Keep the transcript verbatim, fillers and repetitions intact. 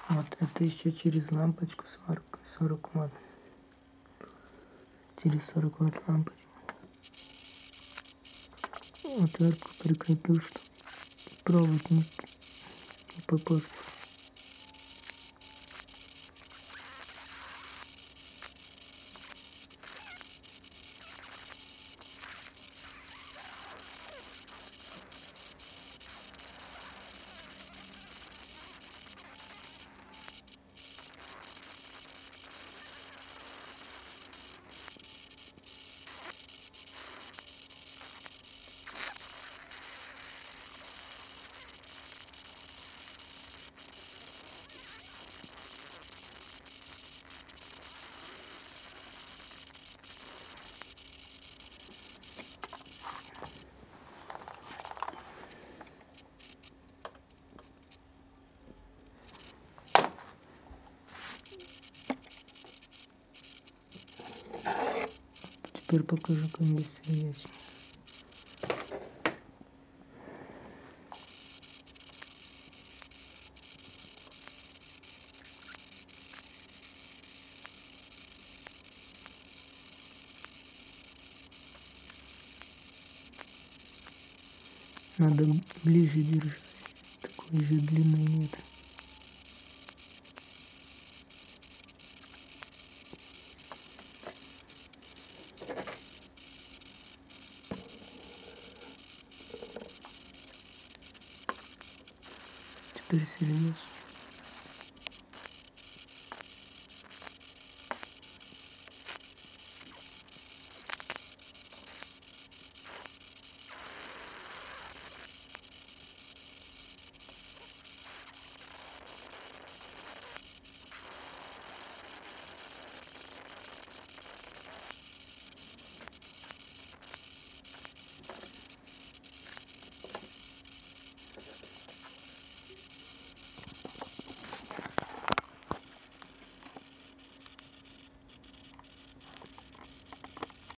Вот это еще через лампочку сорок, сорок ватт. Через сорок ватт лампочку. Отвертку прикрепил, чтобы провод не, не попортил. Теперь покажу, как здесь связь. Надо ближе держать. Такой же длины нет. Теперь серьезно.